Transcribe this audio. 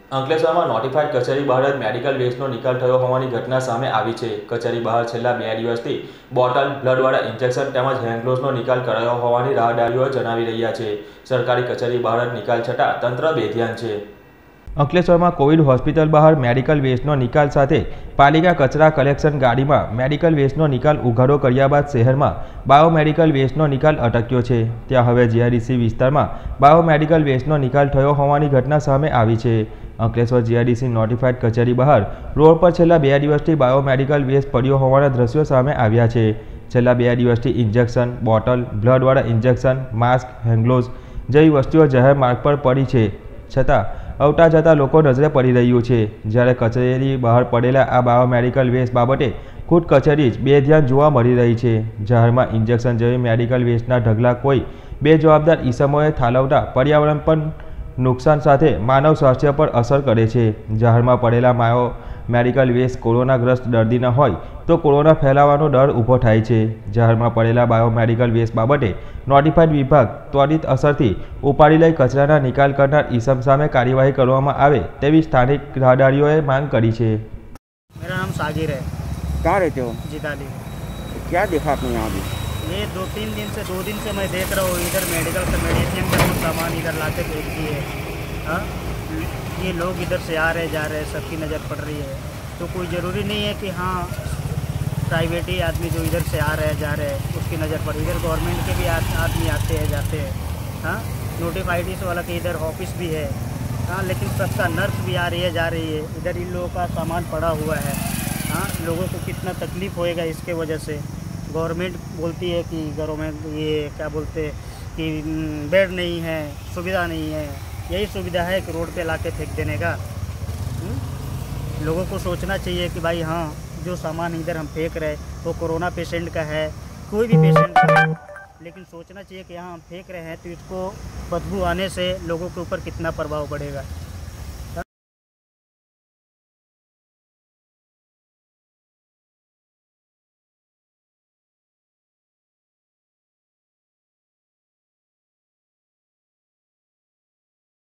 અંકલેશ્વરમાં નોટિફાઈડ કચેરી બહાર જ મેડિકલ વેસ્ટનો નિકાલ થયો હોવાની ઘટના સામે આવી છે। કચેરી બહાર છેલ્લા 2 દિવસથી બોટલ, બ્લડવાળા ઇન્જેક્શન તેમજ હેન્ડગ્લોવ્સનો નિકાલ કરાયો હોવાની રાહદારીઓ જણાવી રહ્યા છે। સરકારી કચેરી બહાર જ નિકાલ છતાં તંત્ર બેધ્યાન છે। અંકલેશ્વરમાં કોવિડ હોસ્પિટલ બહાર મેડિકલ વેસ્ટનો નિકાલ સાથે પાલિકા કચરા કલેક્શન ગાડીમાં મેડિકલ વેસ્ટનો નિકાલ ઉઘાડો કર્યા બાદ શહેરમાં બાયોમેડિકલ વેસ્ટનો નિકાલ અટક્યો છે। ત્યાં હવે જીઆઈડીસી વિસ્તારમાં બાયોમેડિકલ વેસ્ટનો નિકાલ થયો હોવાની ઘટના સામે આવી છે। અંકલેશ્વર જીઆઈડીસી નોટિફાઈડ કચેરી બહાર રોડ પર છેલ્લા 2 દિવસથી બાયોમેડિકલ વેસ્ટ પડ્યો હોવાના દ્રશ્યો સામે આવ્યા છે। છેલ્લા 2 દિવસથી ઇન્જેક્શન, બોટલ, બ્લડવાળા ઇન્જેક્શન, માસ્ક, હેન્ડગ્લોવ્સ જેવી વસ્તુઓ જાહેર માર્ગ પર પડી છે, છતાં આવતા જતા લોકો નજરે પડી રહ્યું છે। જ્યારે કચેરી બહાર પડેલા આ બાયોમેડિકલ વેસ્ટ બાબતે ખુદ કચેરી જ બેધ્યાન જોવા મળી રહી છે। જાહેરમાં ઇન્જેક્શન જેવી મેડિકલ વેસ્ટના ઢગલા કોઈ બેજવાબદાર ઈસમોએ ઠાલવતા પર્યાવરણ પર નુકસાન સાથે માનવ સ્વાસ્થ્ય પર અસર કરે છે। જાહેરમાં પડેલા મેડિકલ વેસ્ટ કોરોનાગ્રસ્ત દર્દીના હોય તો કોરોના ફેલાવાનો ડર ઊભો થાય છે। જાહેરમાં પડેલા બાયોમેડિકલ વેસ્ટ બાબતે નોટિફાઈડ વિભાગ ત્વરિત અસરથી ઉપાડી લઈ કચરાના નિકાલ કરનાર ઈસમ સામે કાર્યવાही કરવામાં આવે તેવી સ્થાનિક રાહદારીઓએ માંગ કરી છે। मेरा नाम सागिर है। कहाँ रहते हो? जिताली। क्या देखा आपने यहाँ भी? ये 2 दिन से मैं देख रहा हूँ इधर मेडिकल का मेडिसिन का कुछ सामान इधर लाके फेंक दिए। हाँ, ये लोग इधर से आ रहे जा रहे हैं, सबकी नज़र पड़ रही है। तो कोई ज़रूरी नहीं है कि हाँ प्राइवेट ही आदमी जो इधर से आ रहे हैं जा रहे हैं उसकी नज़र पड़, इधर गवर्नमेंट के भी आदमी आते हैं जाते हैं। हाँ, नोटिफाइड वाला के इधर ऑफिस भी है। हाँ, लेकिन सबका नर्स भी आ रही है जा रही है, इधर इन लोगों का सामान पड़ा हुआ है। हाँ, लोगों को कितना तकलीफ़ होएगा इसके वजह से। गवर्नमेंट बोलती है कि घरों में ये क्या बोलते हैं कि बेड नहीं है, सुविधा नहीं है। यही सुविधा है कि रोड पे लाके फेंक देने का। लोगों को सोचना चाहिए कि भाई हाँ जो सामान इधर हम फेंक रहे वो कोरोना पेशेंट का है, कोई भी पेशेंट का है, लेकिन सोचना चाहिए कि यहाँ हम फेंक रहे हैं तो इसको बदबू आने से लोगों के ऊपर कितना प्रभाव पड़ेगा।